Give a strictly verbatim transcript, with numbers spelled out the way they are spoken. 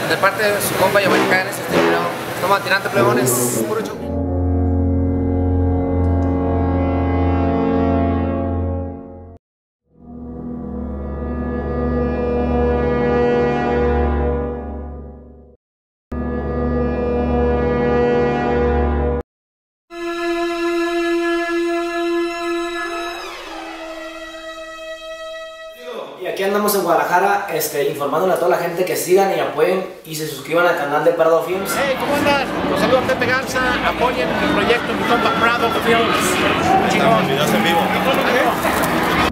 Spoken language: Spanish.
de parte de su compa Giovanni Cadenas, este video. Toma, tirante plebones, puro show. Y aquí andamos en Guadalajara, este, informándole a toda la gente que sigan y apoyen y se suscriban al canal de Prado Films. Hey, ¿cómo andan? Los saludo a Pepe Garza, apoyen el proyecto mi compa Prado Films. Chingón. Videos en vivo.